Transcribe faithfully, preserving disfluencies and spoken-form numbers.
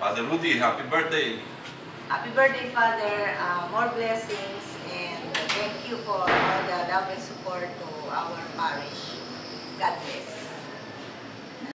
Father Rudy, happy birthday. Happy birthday, Father. Uh, more blessings, and thank you for all the love and support to our parish. God bless.